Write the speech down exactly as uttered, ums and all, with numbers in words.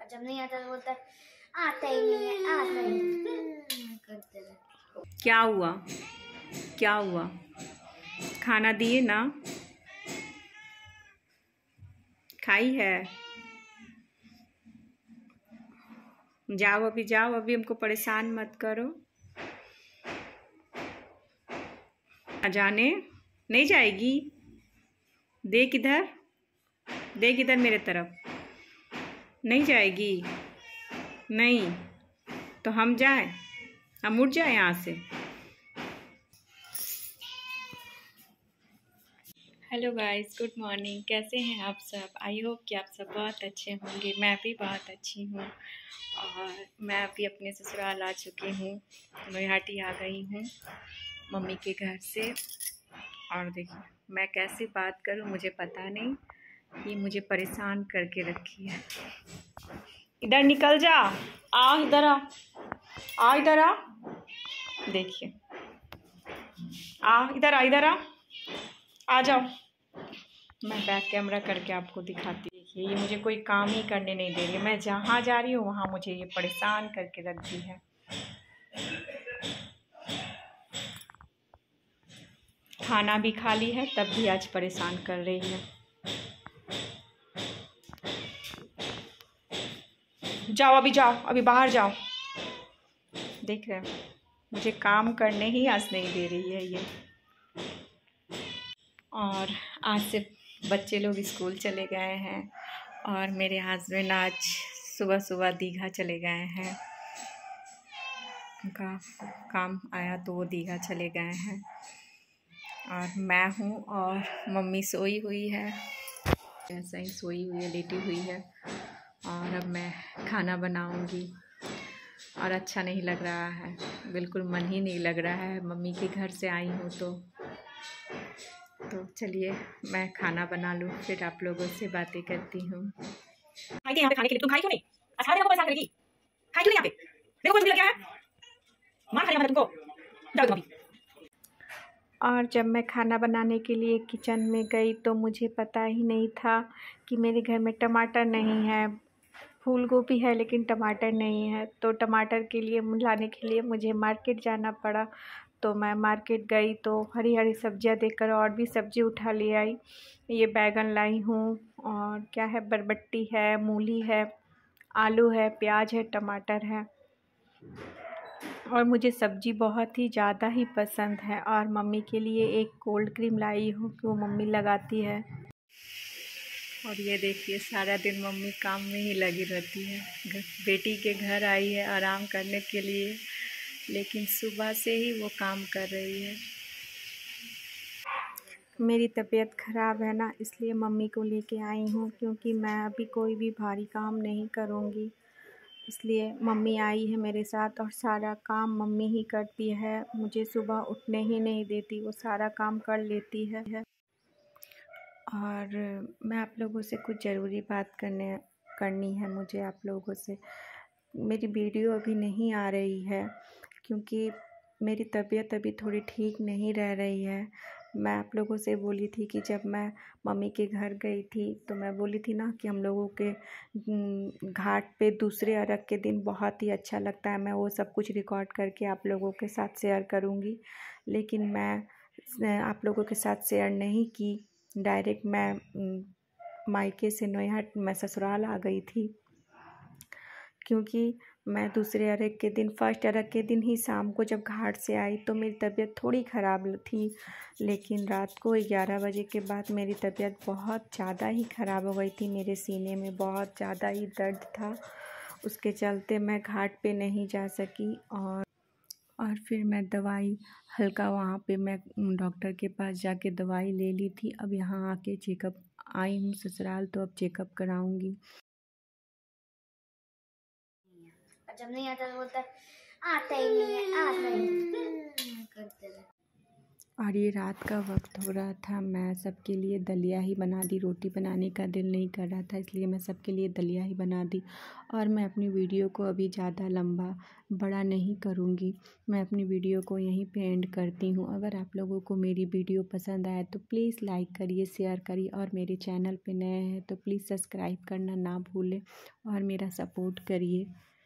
जब नहीं आता तो बोलता आता ही नहीं है, आता ही नहीं करते रहे। क्या हुआ क्या हुआ? खाना दिए ना? खाई है? जाओ अभी, जाओ अभी, हमको परेशान मत करो। जाने नहीं जाएगी? देख इधर, देख इधर मेरे तरफ। नहीं जाएगी? नहीं तो हम जाएं? हम उठ जाएं यहाँ से? Hello guys, good morning. कैसे हैं आप सब? आई होप कि आप सब बहुत अच्छे होंगे। मैं भी बहुत अच्छी हूँ और मैं अभी अपने ससुराल आ चुकी हूँ। नोहाटी आ गई हूँ मम्मी के घर से। और देखिए मैं कैसे बात करूँ मुझे पता नहीं, ये मुझे परेशान करके रखी है। इधर निकल जा, आ इधर आ, आ इधर आ, देखिए आ इधर आ, इधर आ, आ जाओ। मैं बैक कैमरा करके आपको दिखाती। देखिए ये मुझे कोई काम ही करने नहीं दे रही। मैं जहाँ जा रही हूँ वहाँ मुझे ये परेशान करके रख दी है। खाना भी खा ली है तब भी आज परेशान कर रही है। जाओ अभी, जाओ अभी, बाहर जाओ। देख रहे हैं मुझे काम करने ही आज नहीं दे रही है ये। और आज से बच्चे लोग स्कूल चले गए हैं और मेरे हस्बैंड आज सुबह सुबह दीघा चले गए हैं। उनका काम आया तो वो दीघा चले गए हैं और मैं हूँ और मम्मी सोई हुई है, ऐसा ही सोई हुई है, लेटी हुई है। और अब मैं खाना बनाऊँगी और अच्छा नहीं लग रहा है, बिल्कुल मन ही नहीं लग रहा है। मम्मी के घर से आई हूँ तो तो चलिए मैं खाना बना लूँ, फिर आप लोगों से बातें करती हूँ। आई थी यहाँ पे खाने के लिए, तुम खाई क्यों नहीं? अच्छा देखो परेशान करेगी, खाई क्यों नहीं यहाँ पे? देखो कुछ भी लग गया है, मार खाने वाला तुमको। जाओ तुम अभी। और जब मैं खाना बनाने के लिए किचन में गई तो मुझे पता ही नहीं था कि मेरे घर में टमाटर नहीं है। फूल गोभी है लेकिन टमाटर नहीं है, तो टमाटर के लिए लाने के लिए मुझे मार्केट जाना पड़ा। तो मैं मार्केट गई तो हरी हरी सब्जियां देखकर और भी सब्ज़ी उठा ले आई। ये बैगन लाई हूँ और क्या है, बरबट्टी है, मूली है, आलू है, प्याज है, टमाटर है। और मुझे सब्ज़ी बहुत ही ज़्यादा ही पसंद है। और मम्मी के लिए एक कोल्ड क्रीम लाई हूँ कि वो मम्मी लगाती है। और ये देखिए सारा दिन मम्मी काम में ही लगी रहती है। बेटी के घर आई है आराम करने के लिए, लेकिन सुबह से ही वो काम कर रही है। मेरी तबीयत ख़राब है ना, इसलिए मम्मी को लेके आई हूँ, क्योंकि मैं अभी कोई भी भारी काम नहीं करूँगी। इसलिए मम्मी आई है मेरे साथ और सारा काम मम्मी ही करती है। मुझे सुबह उठने ही नहीं देती, वो सारा काम कर लेती है। और मैं आप लोगों से कुछ ज़रूरी बात करने करनी है मुझे आप लोगों से। मेरी वीडियो अभी नहीं आ रही है क्योंकि मेरी तबीयत अभी थोड़ी ठीक नहीं रह रही है। मैं आप लोगों से बोली थी कि जब मैं मम्मी के घर गई थी तो मैं बोली थी ना कि हम लोगों के घाट पे दूसरे अरग के दिन बहुत ही अच्छा लगता है। मैं वो सब कुछ रिकॉर्ड करके आप लोगों के साथ शेयर करूँगी, लेकिन मैं आप लोगों के साथ शेयर नहीं की। डायरेक्ट मैं मायके से नोहाट मैं ससुराल आ गई थी, क्योंकि मैं दूसरे अरग के दिन, फर्स्ट अरग के दिन ही शाम को जब घाट से आई तो मेरी तबीयत थोड़ी ख़राब थी, लेकिन रात को ग्यारह बजे के बाद मेरी तबीयत बहुत ज़्यादा ही ख़राब हो गई थी। मेरे सीने में बहुत ज़्यादा ही दर्द था, उसके चलते मैं घाट पे नहीं जा सकी। और और फिर मैं दवाई हल्का वहाँ पे मैं डॉक्टर के पास जाके दवाई ले ली थी। अब यहाँ आके चेकअप आई हूँ ससुराल, तो अब चेकअप कराऊंगी। जब नहीं आता तो बोलता आता ही नहीं है, आता ही नहीं करते रहे। और ये रात का वक्त हो रहा था, मैं सबके लिए दलिया ही बना दी। रोटी बनाने का दिल नहीं कर रहा था, इसलिए मैं सबके लिए दलिया ही बना दी। और मैं अपनी वीडियो को अभी ज़्यादा लंबा बड़ा नहीं करूँगी, मैं अपनी वीडियो को यहीं पे एंड करती हूँ। अगर आप लोगों को मेरी वीडियो पसंद आए तो प्लीज़ लाइक करिए, शेयर करिए, और मेरे चैनल पे नए हैं तो प्लीज़ सब्सक्राइब करना ना भूलें और मेरा सपोर्ट करिए।